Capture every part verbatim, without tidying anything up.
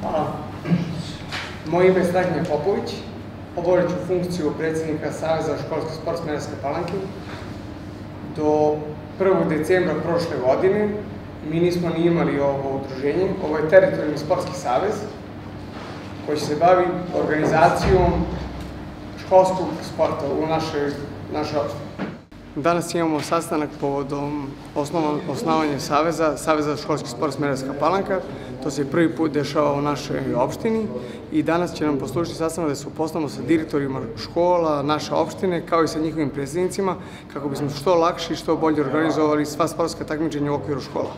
Hvala. Moje ime je Strahinja Popović. Obavljat ću funkciju predsjednika Saveza školskih sport Smederevske Palanke. Do prvog decembra prošle godine mi nismo ni imali ovo udruženje. Ovo je teritorijalni sportski savez koji se bavi organizacijom školskog sporta u našoj opštini. Danas imamo sastanak povodom osnovanja Saveza, Saveza školskih sport Smederevska Palanka. To se prvi put dešava u našoj opštini i danas će nam poslužiti sastanak da se upoznamo sa direktorima škola naše opštine kao i sa njihovim predsjednicima kako bismo što lakše i što bolje organizovali sva sportska takmičenja u okviru škola.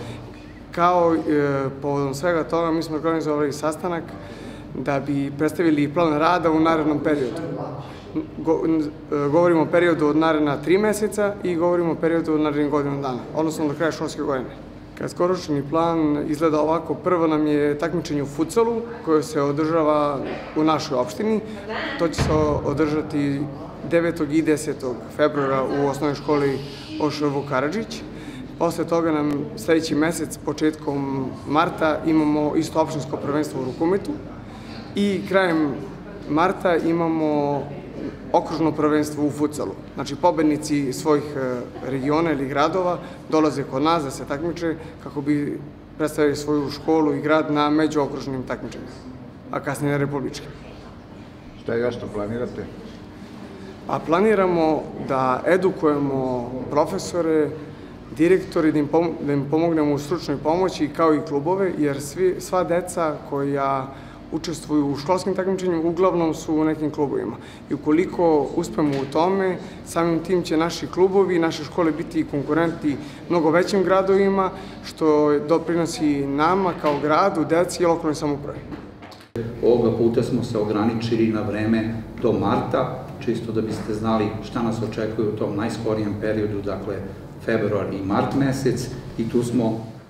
Kao povodom svega toga mi smo organizovali sastanak da bi predstavili plan rada u narednom periodu. Govorimo o periodu od naredna tri meseca i govorimo o periodu od narednih godinu dana, odnosno do kraja školske godine. Kratkoročni plan izgleda ovako. Prvo nam je takmičenje u futsalu koje se održava u našoj opštini. To će se održati devetog i desetog februara u osnovnoj školi Oš Vuk Karadžić. Posle toga nam sledeći mesec, početkom marta, imamo isto opštinsko prvenstvo u rukometu i krajem marta imamo okružno prvenstvo u futsalu. Znači, pobednici svojih regiona ili gradova dolaze kod nas da se takmiče kako bi predstavili svoju školu i grad na međuokružnim takmičenjima, a kasnije na republičkim. Šta još to planirate? A planiramo da edukujemo profesore, direktori, da im pomognemo u stručnoj pomoći kao i klubove, jer sva deca koja učestvuju u školskim takmičenjima uglavnom su u nekim klubovima. I ukoliko uspemo u tome, samim tim će naši klubovi i naše škole biti konkurenti mnogo većim gradovima, što doprinosi nama kao gradu, deci i lokalnoj samoupravi. Ovoga puta smo se ograničili na vreme do marta, čisto da biste znali šta nas očekuje u tom najskorijem periodu, dakle februar i mart mesec, i tu smo